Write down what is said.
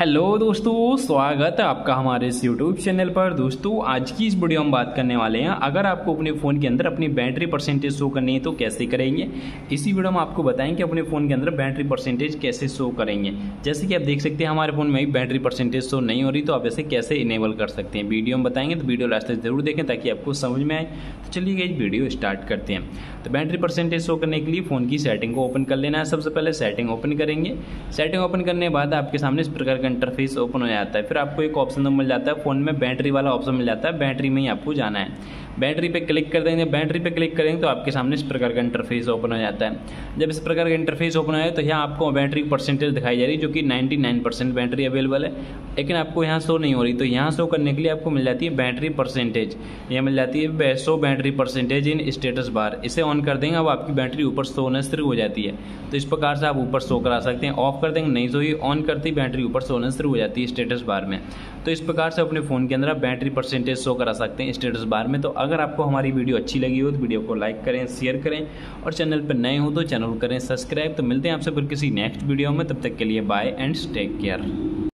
Hello दोस्तों, स्वागत है आपका हमारे इस यूट्यूब चैनल पर। दोस्तों आज की इस वीडियो हम बात करने वाले हैं, अगर आपको अपने फ़ोन के अंदर अपनी बैटरी परसेंटेज शो करनी है तो कैसे करेंगे। इसी वीडियो में आपको बताएंगे अपने फ़ोन के अंदर बैटरी परसेंटेज कैसे शो करेंगे। जैसे कि आप देख सकते हैं हमारे फ़ोन में बैटरी परसेंटेज शो नहीं हो रही, तो आप ऐसे कैसे इनेबल कर सकते हैं वीडियो में बताएंगे, तो वीडियो लास्ट तक जरूर देखें ताकि आपको समझ में आए। तो चलिए गाइस वीडियो स्टार्ट करते हैं। तो बैटरी परसेंटेज शो करने के लिए फ़ोन की सेटिंग को ओपन कर लेना है। सबसे पहले सेटिंग ओपन करेंगे। सेटिंग ओपन करने के बाद आपके सामने इस प्रकार का इंटरफेस ओपन हो जाता है। फिर आपको एक ऑप्शन मिल जाता है, फ़ोन में बैटरी वाला ऑप्शन मिल जाता है। बैटरी में ही आपको जाना है। बैटरी पे क्लिक कर देंगे। बैटरी पे क्लिक करेंगे तो आपके सामने इस प्रकार का इंटरफेस ओपन हो जाता है। जब इस प्रकार का इंटरफेस ओपन हो जाए तो यहाँ आपको बैटरी परसेंटेज दिखाई जा रही है, जो कि 99% बैटरी अवेलेबल है, लेकिन आपको यहाँ शो नहीं हो रही। तो यहाँ शो करने के लिए आपको मिल जाती है बैटरी परसेंटेज। यह मिल जाती है show battery percentage in status bar. इसे ऑन कर देंगे, अब आपकी बैटरी ऊपर शो होना शुरू हो जाती है। तो इस प्रकार से आप ऊपर शो करा सकते हैं। ऑफ कर देंगे, नहीं तो ये ऑन करते ही बैटरी ऊपर शो होना शुरू हो जाती है स्टेटस बार में। तो इस प्रकार से अपने फ़ोन के अंदर आप बैटरी परसेंटेज शो करा सकते हैं स्टेटस बार में। तो अगर आपको हमारी वीडियो अच्छी लगी हो तो वीडियो को लाइक करें, शेयर करें, और चैनल पर नए हो तो चैनल को करें सब्सक्राइब। तो मिलते हैं आपसे फिर किसी नेक्स्ट वीडियो में, तब तक के लिए बाय एंड टेक केयर।